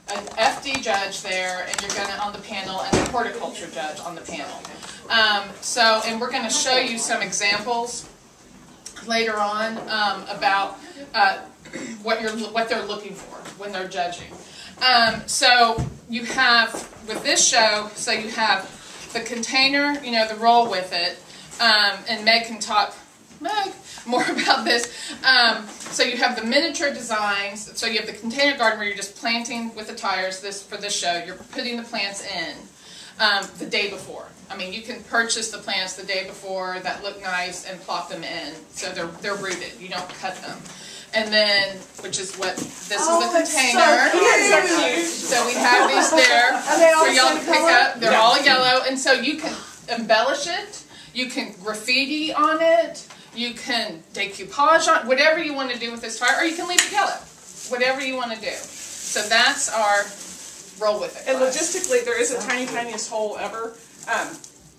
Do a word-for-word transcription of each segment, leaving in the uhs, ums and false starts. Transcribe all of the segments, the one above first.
an F D judge there, and you're going to on the panel, and a horticulture judge on the panel. Um, so, and we're going to show you some examples later on um, about uh, what you're what they're looking for when they're judging. Um, so you have with this show, so you have the container, you know, the roll with it, um, and Meg can talk Meg more about this. Um, so you have the miniature designs. So you have the container garden where you're just planting with the tires. This for this show, you're putting the plants in um, the day before. I mean, you can purchase the plants the day before that look nice and plop them in. So they're they're rooted. You don't cut them. And then, which is what this oh, is the container. So, cute. So we have these there for y'all to pick up. They're yeah. all yellow, and so you can embellish it. You can graffiti on it. You can decoupage on whatever you want to do with this tire, or you can leave it yellow. Whatever you want to do. So that's our roll with it. And logistically, there is a tiny, tiniest hole ever. Um,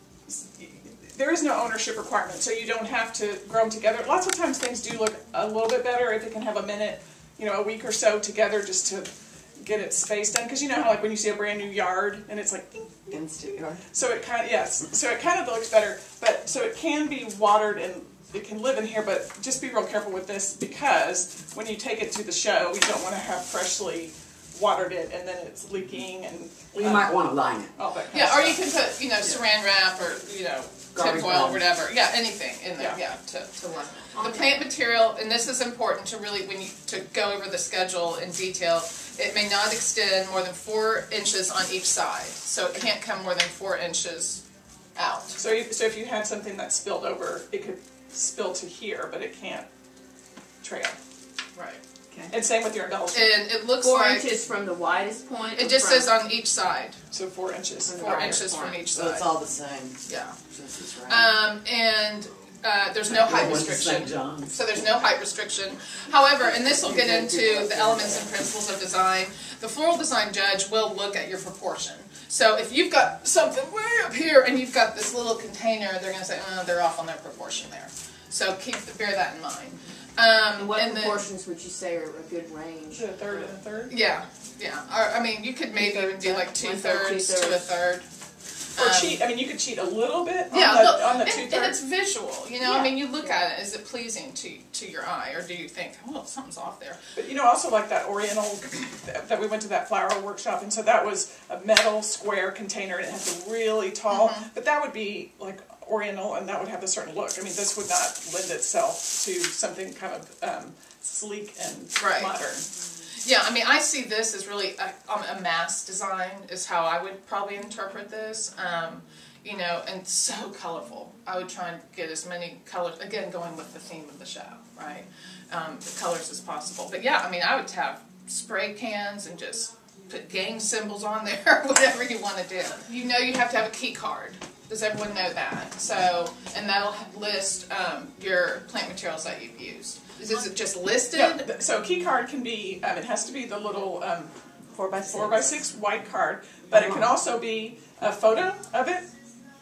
there is no ownership requirement, so you don't have to grow them together. Lots of times things do look a little bit better if it can have a minute, you know, a week or so together just to get its space done. Because you know how, like, when you see a brand new yard and it's like instant yard. So it kind of yes, so it kind of looks better. But so it can be watered and it can live in here, but just be real careful with this because when you take it to the show, you don't want to have freshly watered it and then it's leaking and well, you um, might want to line it. All that kind yeah, of or stuff. you can put you know saran wrap or you know tip oil or whatever. Yeah, anything in there. Yeah, yeah to to line it. The plant material, and this is important to really when you to go over the schedule in detail. It may not extend more than four inches on each side, so it can't come more than four inches out. So, you, so if you had something that spilled over, it could spill to here, but it can't trail. Right. Okay. And same with your embellishment. And it looks four like inches from the widest point. It just from, says on each side. So four inches. Four inches point. from each side. So it's all the same. Yeah. Since it's round. Um, and uh, there's no height restriction. So there's no height restriction. However, and this will get into the elements and principles of design. The floral design judge will look at your proportion. So if you've got something way up here and you've got this little container, they're going to say, oh, they're off on their proportion there. So keep bear that in mind. Um, and what and proportions then, would you say are a good range? A third and a third? Yeah, yeah. Or, I mean, you could maybe even do like two thirds to a third. Or um, cheat. I mean, you could cheat a little bit on yeah, the, look, on the and, two thirds. And it's visual, you know. Yeah. I mean, you look yeah. at it. Is it pleasing to to your eye, or do you think, well, something's off there? But you know, also like that Oriental that we went to that flower workshop, and so that was a metal square container, and it had the really tall. Mm-hmm. But that would be like Oriental, and that would have a certain look. I mean, this would not lend itself to something kind of um, sleek and right. modern. Yeah, I mean, I see this as really a, a mass design is how I would probably interpret this. Um, you know, and so colorful. I would try and get as many colors, again, going with the theme of the show, right? Um, the colors as possible. But yeah, I mean, I would have spray cans and just put gang symbols on there, whatever you want to do. You know you have to have a key card. Does everyone know that? So, and that'll list um, your plant materials that you've used. Is it just listed? Yeah, so a key card can be, um, it has to be the little um, four by four by six white card, but it can also be a photo of it.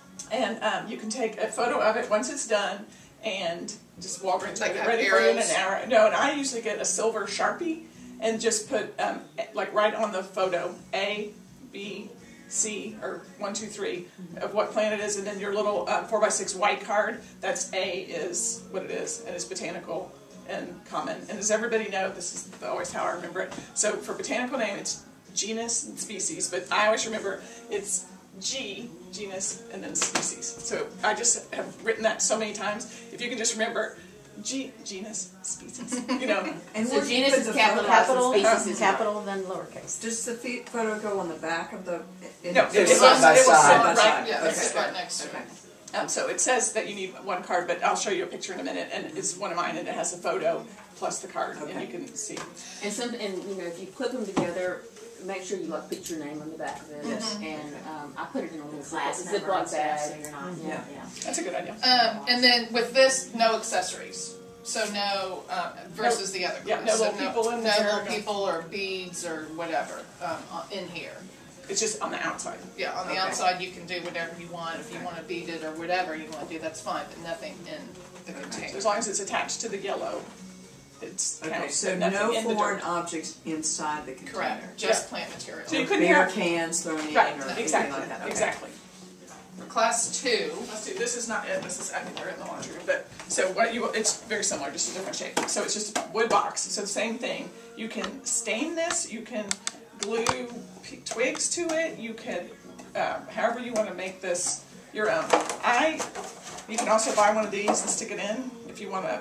And um, you can take a photo of it once it's done and just Walgreens like get it ready arrows. for you in an hour. No, and I usually get a silver Sharpie and just put, um, like right on the photo, A, B, C, or one, two, three, of what plant it is, and then your little um, four by six white card, that's A is what it is, and it's botanical and common. And does everybody know, this is always how I remember it, so for botanical name it's genus and species, but I always remember it's G, genus, and then species. So I just have written that so many times. If you can just remember G, genus, species, you know. And so genus is capital, capital species is capital, then lowercase. Does the photo go on the back of the... No, it, it, it, side by it will sit side. right, yeah, okay. sit right next to okay. it. Um, so it says that you need one card, but I'll show you a picture in a minute, and it's one of mine, and it has a photo plus the card, okay. and you can see. And some, and you know, if you clip them together, make sure you like put your name on the back of it. Yes. And um, I put it in a little Class Ziploc bag. so you're not. Yeah, yeah. That's a good idea. Um, and then with this, no accessories. So no, um, versus no, the other yeah, class. no so little no, people in no there. little No. people or beads or whatever um, in here. It's just on the outside. Yeah, on the okay. outside you can do whatever you want. If you want to bead it or whatever you want to do, that's fine. But nothing in the okay. container. So as long as it's attached to the yellow it's Okay, counts, so nothing no in the foreign dirt. objects inside the container. Correct, just plant material. So you Or couldn't beer have- cans thrown in Right, or anything exactly, like that. Okay. exactly. For class two, Let's see, this is not it, this is, I mean, they're in the laundry room, but, so what you, it's very similar, just a different shape. So it's just a wood box, so the same thing. You can stain this, you can glue p- twigs to it, you can, um, however you want to make this your own. I, you can also buy one of these and stick it in if you want to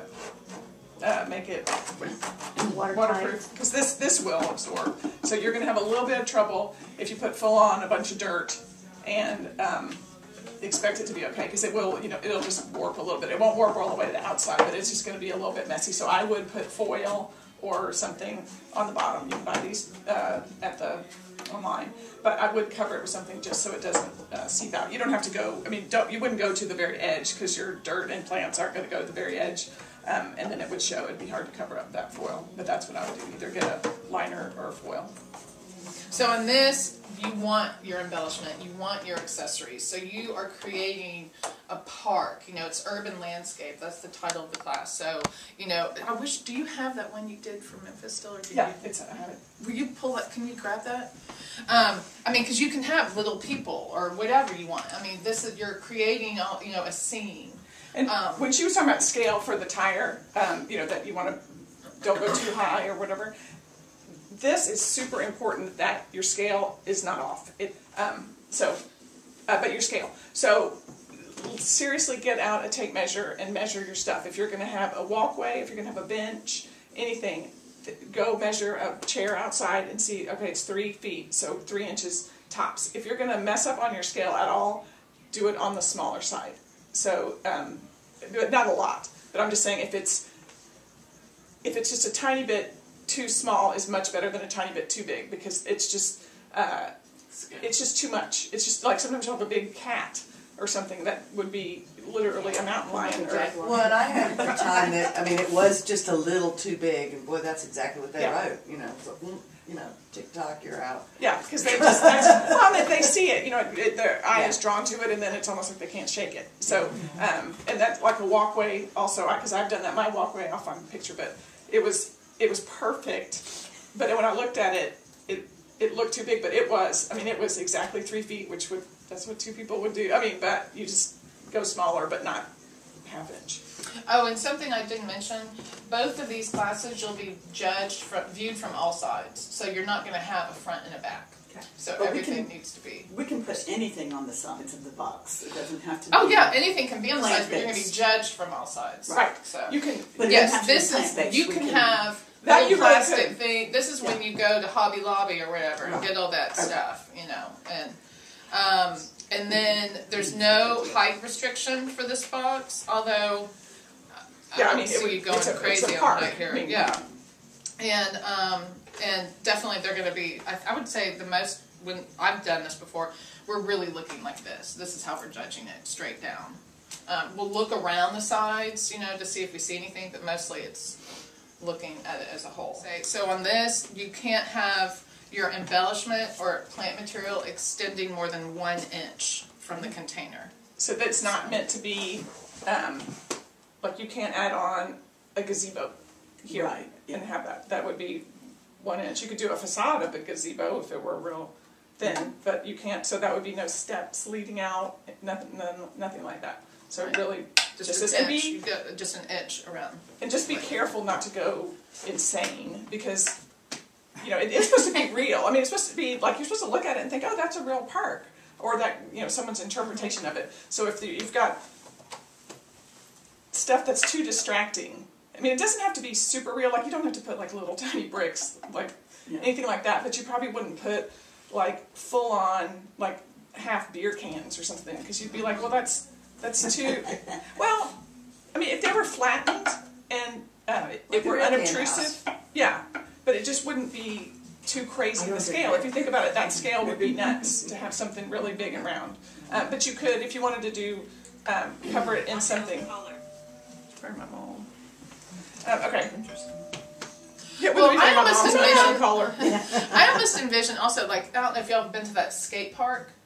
uh, make it waterproof, because this, this will absorb. So you're going to have a little bit of trouble if you put full on a bunch of dirt and um, expect it to be okay, because it will, you know, it'll just warp a little bit. It won't warp all the way to the outside, but it's just going to be a little bit messy. So I would put foil or something on the bottom. You can buy these uh, at the online, but I would cover it with something just so it doesn't uh, seep out. You don't have to go. I mean, don't you wouldn't go to the very edge, because your dirt and plants aren't going to go to the very edge, um, and then it would show. It'd be hard to cover up that foil. But that's what I would do: either get a liner or foil. so on this, you want your embellishment, you want your accessories. So you are creating a park. You know, it's urban landscape. That's the title of the class. So, you know, I wish. Do you have that one you did for Memphis still, or do Yeah, you? it's. I have it. Will you pull that? Can you grab that? Um, I mean, because you can have little people or whatever you want. I mean, this is you're creating, all, you know, a scene. And Um, when she was talking about scale for the tire, um, you know, that you want to don't go too high or whatever. This is super important that your scale is not off. It um, so, uh, but your scale. So seriously, get out a tape measure and measure your stuff. If you're going to have a walkway, if you're going to have a bench, anything, th- go measure a chair outside and see. Okay, it's three feet, so three inches tops. If you're going to mess up on your scale at all, do it on the smaller side. So, um, but not a lot. But I'm just saying, if it's if it's just a tiny bit too small, is much better than a tiny bit too big, because it's just uh, it's just too much. It's just like sometimes you have a big cat or something that would be literally a mountain lion. Or, Well, and I had a time that, I mean, it was just a little too big, and boy, that's exactly what they Yeah. wrote, you know, so, mm, you know, TikTok, you're out. yeah, because they just that's, well, they, they see it. You know, it, their eye Yeah. is drawn to it, and then it's almost like they can't shake it. So, um, and that's like a walkway. Also, because I've done that. My walkway, I'll find a picture, but it was it was perfect. But when I looked at it, it it looked too big. But it was. I mean, it was exactly three feet, which would that's what two people would do. I mean, but you just go smaller, but not half inch. Oh, and something I didn't mention, both of these classes you'll be judged from, viewed from all sides. So you're not going to have a front and a back. Okay. So But we everything can- needs to be. We can put anything on the sides of the box. It doesn't have to be. Oh yeah, anything can be on the sides, Plant but you're going to be based. judged from all sides. Right. So You can. But it yes, doesn't have to be this is plant-based. you We can can- have That little you really plastic could. thing. This is when Yeah. you go to Hobby Lobby or whatever and Right. get all that Okay. stuff, you know. And um, and then there's no height restriction for this box, although I Yeah, I don't mean, it see would- you going it's a- it's a crazy park. on right here. I mean, yeah, and um, and definitely they're going to be. I, I would say the most when I've done this before, we're really looking like this. This is how we're judging it, straight down. Um, we'll look around the sides, you know, to see if we see anything, but mostly it's looking at it as a whole. So on this, you can't have your embellishment or plant material extending more than one inch from the container. So that's not meant to be, um, like you can't add on a gazebo here Right, yeah. and have that. That would be one inch. You could do a facade of a gazebo if it were real thin, but you can't. So that would be no steps leading out, nothing, none, nothing like that. So Right. really, Just, just an as to inch. be, You've got just an inch around. and just be careful not to go insane, because you know it, it's supposed to be real. I mean, it's supposed to be like you're supposed to look at it and think, oh, that's a real park, or that you know someone's interpretation of it. So if the, you've got stuff that's too distracting, I mean, it doesn't have to be super real. Like you don't have to put like little tiny bricks, like Yeah. anything like that. But you probably wouldn't put like full on like half beer cans or something, because you'd be like, well, that's that's too. Well, I mean, if they were flattened and uh, Like if a were beer can unobtrusive, yeah, but it just wouldn't be too I crazy the don't think scale. that- If you think about it, that scale would be nuts to have something really big and round. Uh, but you could, if you wanted to do, um, cover it in something. Where's my mom? Um, okay. Yeah, Well, we I my almost mom's envision- collar. I almost envision also, like, I don't know if y'all have been to that skate park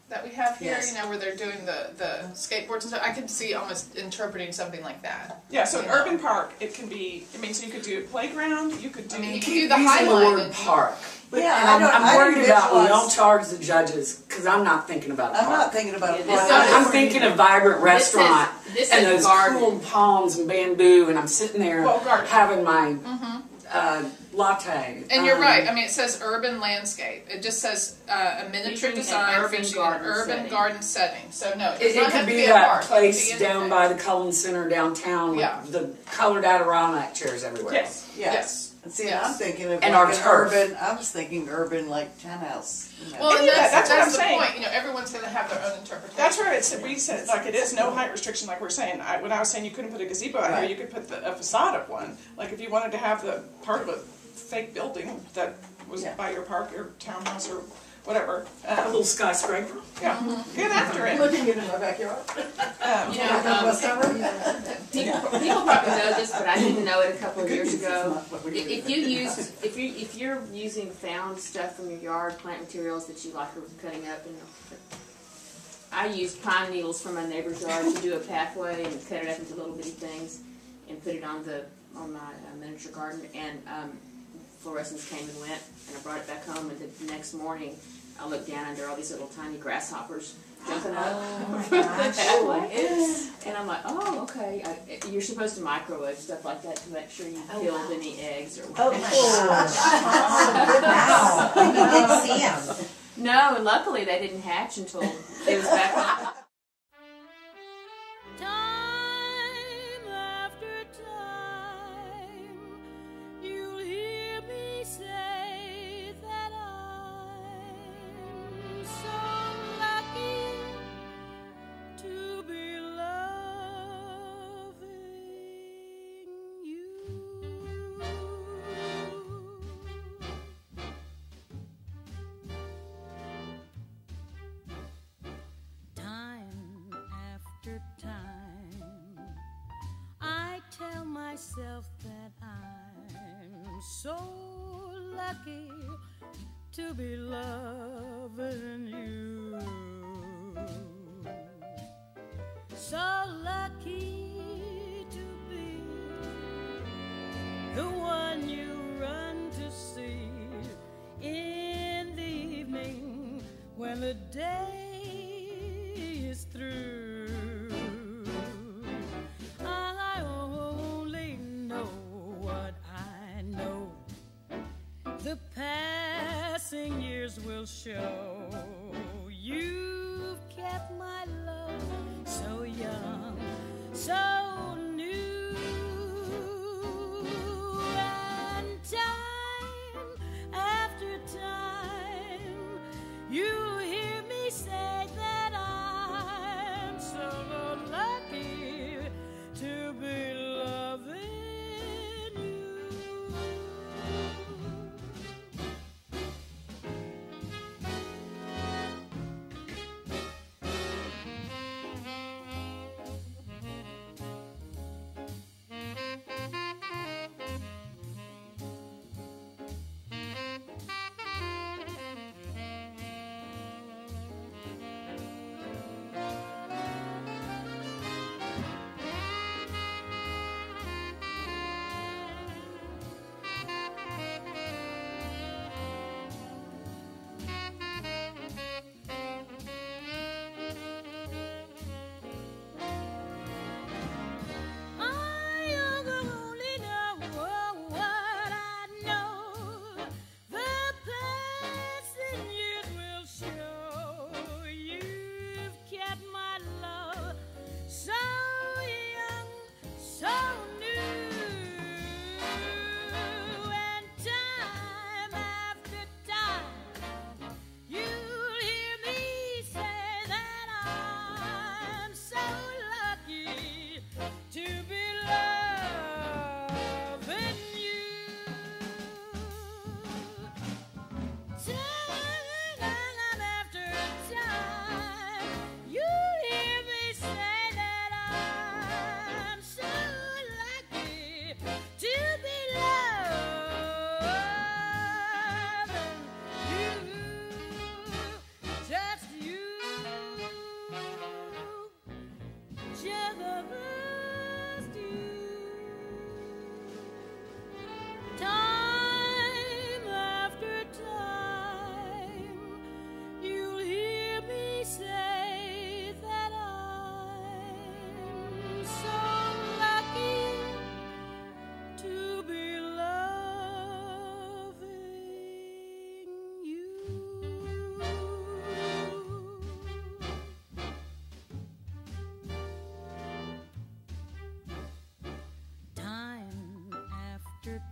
that we have here, Yes. you know, where they're doing the, the skateboards and stuff. I could see almost interpreting something like that. Yeah, so an You know? urban park, it can be, I mean, so you could do playground, you could do. I mean, you Keep could do the using the highlighted. word park. Yeah, And I I'm, don't- I'm I worried didn't about, we visualize- don't charge the judges, because I'm not thinking about a I'm park. not thinking about Yeah, a this park. is- I'm, I'm thinking of vibrant This is- restaurant this and is those garden. cool palms and bamboo, and I'm sitting there Well, garden. having my uh, latte. And you're Um, right. I mean, it says urban landscape. It just says uh, a miniature Featuring an design urban featuring garden an urban setting. garden setting. So no, it, It, does it not could have to be be a that park. place it could be down anything. by the Cullen Center downtown with Yeah. the colored Adirondack chairs everywhere. Yes. Yeah. Yes. And see, Yes. I'm thinking of And like our an turf. urban, I was thinking urban like townhouse. You know. Well, and Yeah, that's, that's what that's I'm the saying. point. You know, everyone's going to have their own interpretation. That's where it's, we said, like, it is no height restriction, like we're saying. I, when I was saying you couldn't put a gazebo out here, Right. you could put the, a facade of one. Like, if you wanted to have the part of a fake building that was Yeah. by your park, your townhouse, or whatever. A Um, little skyscraper. yeah, get after it. Looking into my backyard. Um, You know, um, people, people probably know this, but I didn't know it a couple of years ago. If, if you use, if you if you're using found stuff from your yard, plant materials that you like are cutting up, and I used pine needles from my neighbor's yard to do a pathway and cut it up into little bitty things, and put it on the on my uh, miniature garden. And um, Florescence came and went, and I brought it back home. And the next morning, I looked down and there are all these little tiny grasshoppers jumping up from the pathway. And I'm like, oh, okay. I, you're supposed to microwave stuff like that to make sure you killed any eggs or Oh, whatever. wow. You didn't see him. No, and luckily they didn't hatch until it was back on. Time after time, you'll hear me say that I'm so lucky to be loving you. Time after time, I tell myself that I'm so lucky to be loving you. So lucky to be the one you run to see in the evening when the day is through. I only know what I know. The passing years will show. You've kept my love so young, so new. And time after time, you hear me say that I'm so lucky to be loving you.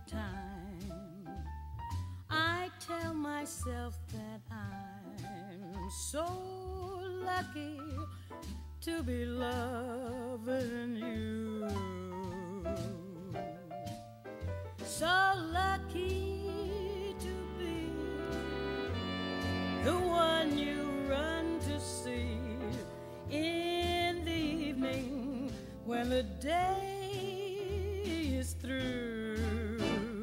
time, I tell myself that I'm so lucky to be loving you. So lucky to be the one you run to see in the evening when the day is through.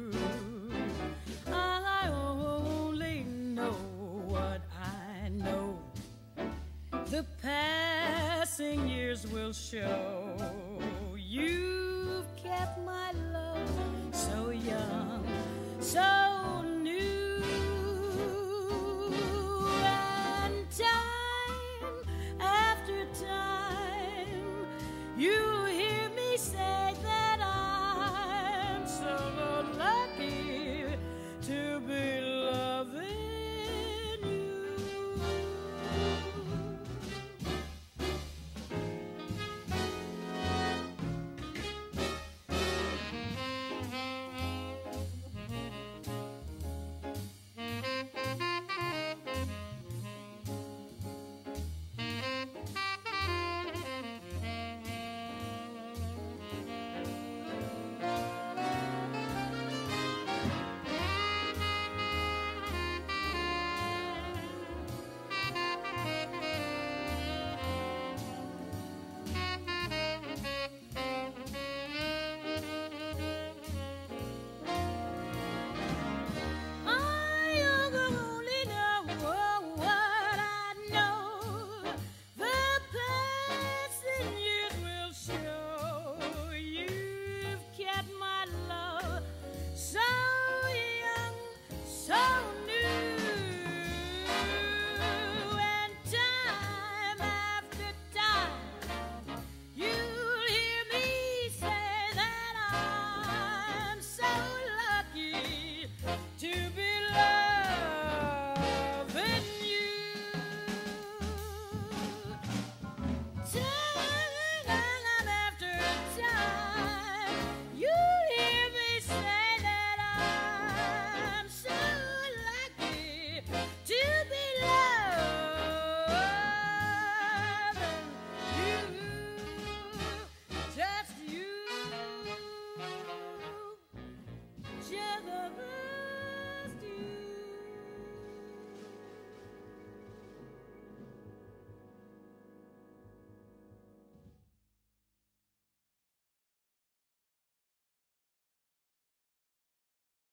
I only know what I know. The passing years will show. You've kept my love so young, so